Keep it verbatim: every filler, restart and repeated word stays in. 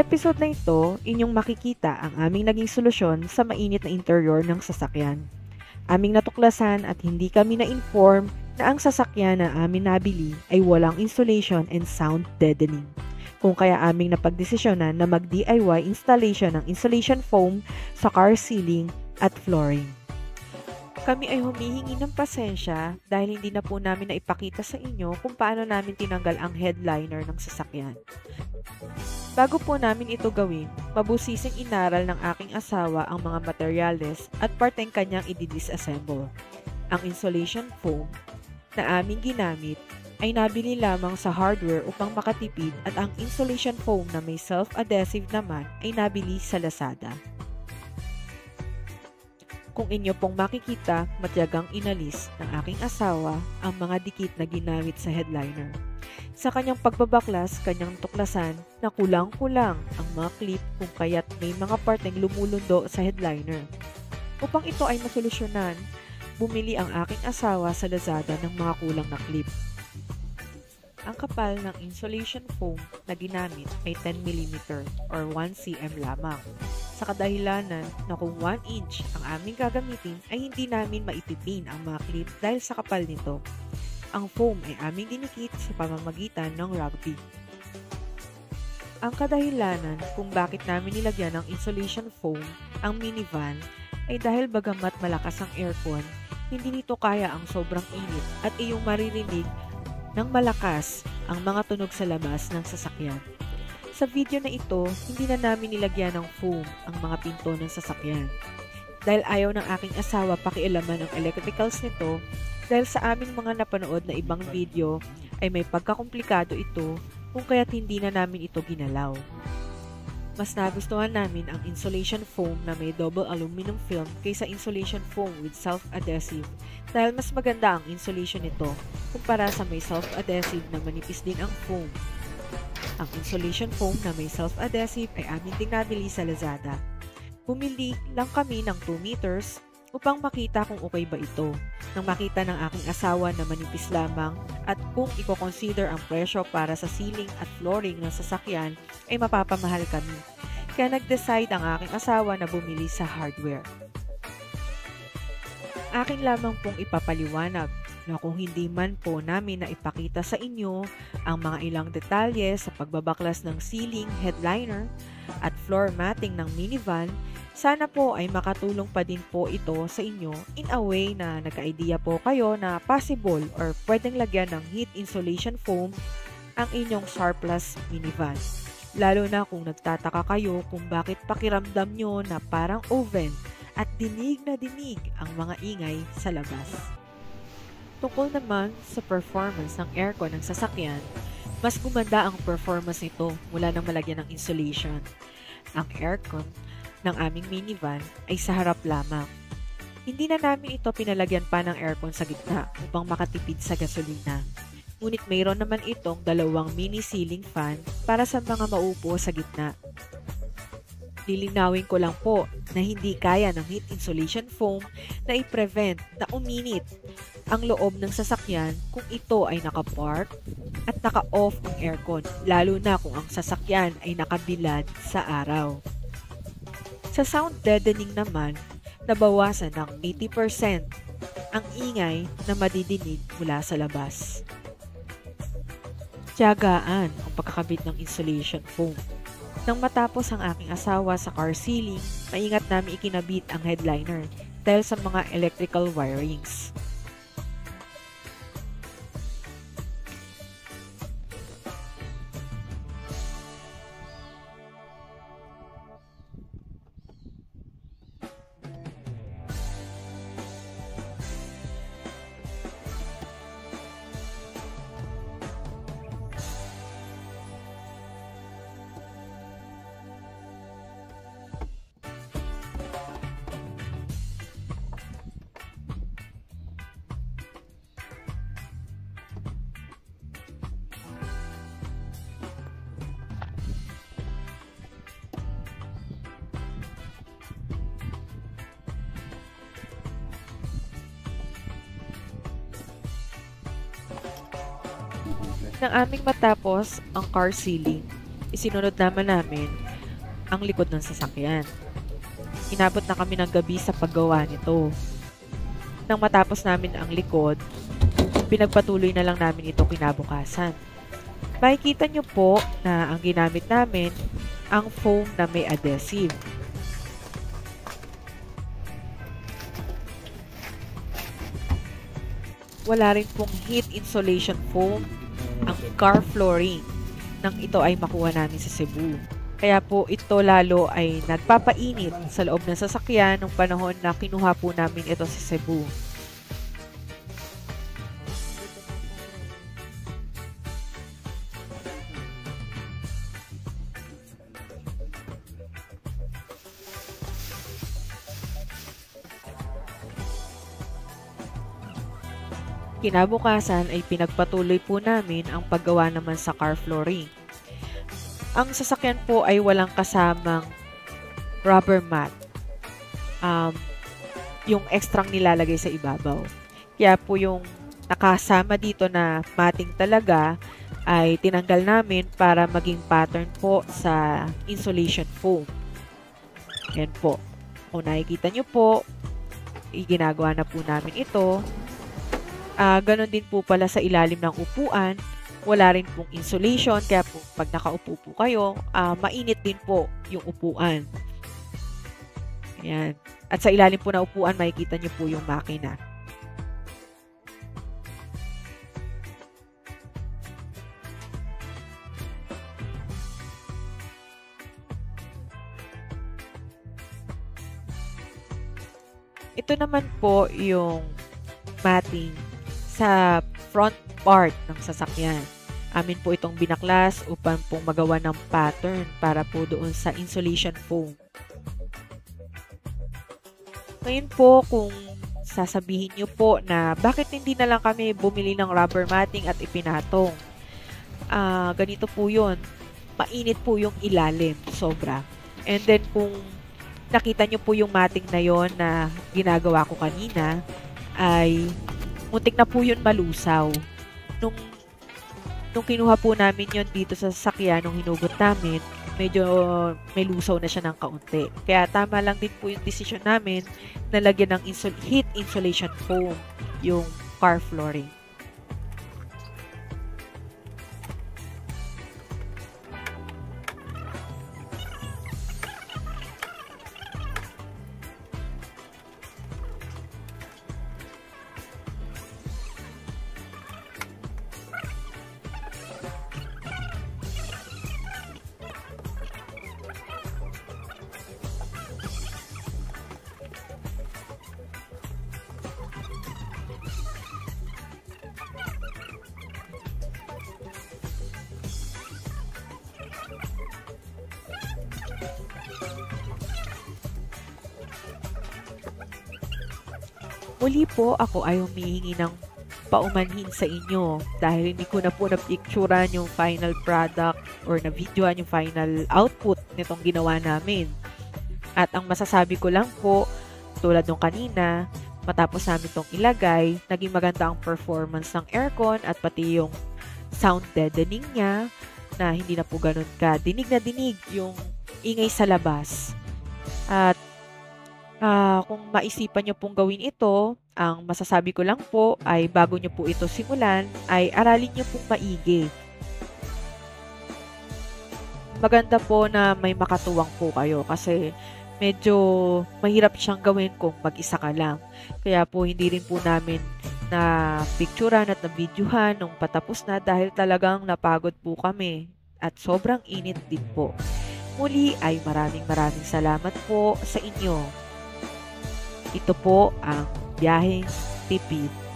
episode na ito, inyong makikita ang aming naging solusyon sa mainit na interior ng sasakyan. Aming natuklasan at hindi kami na-inform na ang sasakyan na amin nabili ay walang insulation and sound deadening. Kung kaya aming napagdesisyonan na mag-D I Y installation ng insulation foam sa car ceiling at flooring. Kami ay humihingi ng pasensya dahil hindi na po namin naipakita sa inyo kung paano namin tinanggal ang headliner ng sasakyan. Bago po namin ito gawin, mabusising inaral ng aking asawa ang mga materyales at parteng kanyang i-disassemble. Ang insulation foam na aming ginamit ay nabili lamang sa hardware upang makatipid at ang insulation foam na may self-adhesive naman ay nabili sa Lazada. Kung inyo pong makikita, matyagang inalis ng aking asawa ang mga dikit na ginamit sa headliner. Sa kanyang pagbabaklas, kanyang tuklasan na kulang-kulang ang mga clip kung kaya't may mga parteng lumulundo sa headliner. Upang ito ay masolusyonan, bumili ang aking asawa sa Lazada ng mga kulang na clip. Ang kapal ng insulation foam na ginamit ay ten millimeter or one centimeter lamang. Sa kadahilanan na kung one inch ang aming gagamitin ay hindi namin maipipin ang mga clip dahil sa kapal nito. Ang foam ay aming dinikit sa pamamagitan ng rugby. Ang kadahilanan kung bakit namin nilagyan ng insulation foam ang minivan ay dahil bagamat malakas ang aircon, hindi nito kaya ang sobrang init at iyong maririnig ng malakas ang mga tunog sa labas ng sasakyan. Sa video na ito, hindi na namin nilagyan ng foam ang mga pinto ng sasakyan. Dahil ayaw ng aking asawa pakialaman ang electricals nito, dahil sa aming mga napanood na ibang video ay may pagkakomplikado ito kung kaya't hindi na namin ito ginalaw. Mas nagustuhan namin ang insulation foam na may double aluminum film kaysa insulation foam with self-adhesive dahil mas maganda ang insulation nito kumpara sa may self-adhesive na manipis din ang foam. Ang insulation foam na may self-adhesive ay amin ding nabili sa Lazada. Bumili lang kami ng two meters upang makita kung okay ba ito. Nang makita ng aking asawa na manipis lamang at kung i-consider ang presyo para sa ceiling at flooring ng sasakyan ay mapapamahal kami. Kaya nag-decide ang aking asawa na bumili sa hardware. Akin lamang pong ipapaliwanag na kung hindi man po namin na ipakita sa inyo ang mga ilang detalye sa pagbabaklas ng ceiling, headliner at floor matting ng minivan, sana po ay makatulong pa din po ito sa inyo in a way na nagka-idea po kayo na possible or pwedeng lagyan ng heat insulation foam ang inyong surplus minivan. Lalo na kung nagtataka kayo kung bakit pakiramdam nyo na parang oven at dinig na dinig ang mga ingay sa labas. Tungkol naman sa performance ng aircon ng sasakyan, mas gumanda ang performance nito mula nang malagyan ng insulation. Ang aircon ng aming minivan ay sa harap lamang. Hindi na namin ito pinalagyan pa ng aircon sa gitna upang makatipid sa gasolina. Ngunit mayroon naman itong dalawang mini ceiling fan para sa mga maupo sa gitna. Lilinawin ko lang po na hindi kaya ng heat insulation foam na i-prevent na uminit ang loob ng sasakyan kung ito ay nakapark at naka-off ang aircon, lalo na kung ang sasakyan ay nakabilad sa araw. Sa sound deadening naman, nabawasan ng eighty percent ang ingay na madidinig mula sa labas. Tiyagaan ang pagkakabit ng insulation foam. Nang matapos ang aking asawa sa car ceiling, maingat namin ikinabit ang headliner dahil sa mga electrical wirings. Nang aming matapos ang car ceiling, isinunod naman namin ang likod ng sasakyan. Inabot na kami ng gabi sa paggawa nito. Nang matapos namin ang likod, pinagpatuloy na lang namin ito kinabukasan. Makikita nyo po na ang ginamit namin ang foam na may adhesive. Wala rin pong heat insulation foam ang car flooring nang ito ay makuha namin sa Cebu. Kaya po ito lalo ay nagpapainit sa loob ng sasakyan nung panahon na kinuha po namin ito sa Cebu. Kinabukasan ay pinagpatuloy po namin ang paggawa naman sa car flooring. Ang sasakyan po ay walang kasamang rubber mat. Um, yung extrang nilalagay sa ibabaw. Kaya po yung nakasama dito na matting talaga ay tinanggal namin para maging pattern po sa insulation foam. Yan po. Kung nakikita nyo po, ginagawa na po namin ito. Uh, ganon din po pala sa ilalim ng upuan. Wala rin pong insulation. Kaya po pag nakaupo po kayo, uh, mainit din po yung upuan. Ayan. At sa ilalim po ng upuan, makikita nyo po yung makina. Ito naman po yung matting sa front part ng sasakyan. Amin po itong binaklas upang pong magawa ng pattern para po doon sa insulation foam. Ngayon po kung sasabihin nyo po na bakit hindi na lang kami bumili ng rubber matting at ipinatong. Uh, ganito po yun. Mainit po yung ilalim. Sobra. And then kung nakita nyo po yung matting na yon na ginagawa ko kanina ay muntik na po yun malusaw. Nung, nung kinuha po namin yun dito sa sasakyan, nung hinugot namin, medyo may lusaw na siya ng kaunti. Kaya tama lang din po yung decision namin na lagyan ng insul heat insulation foam yung car flooring. Muli po ako ay humihingi ng paumanhin sa inyo dahil hindi ko na po na-picturean yung final product or na-videoan yung final output nitong ginawa namin. At ang masasabi ko lang po, tulad nung kanina, matapos namin itong ilagay, naging maganda ang performance ng aircon at pati yung sound deadening niya na hindi na po ganun ka dinig na dinig yung ingay sa labas. At Uh, kung maisipan nyo pong gawin ito, ang masasabi ko lang po ay bago nyo po ito simulan, ay aralin nyo pong maigi. Maganda po na may makatuwang po kayo kasi medyo mahirap siyang gawin kung mag-isa ka lang. Kaya po hindi rin po namin na picturean at na videohan nung patapos na dahil talagang napagod po kami at sobrang init din po. Muli ay maraming maraming salamat po sa inyo. Ito po ang Biyaheng Tipid.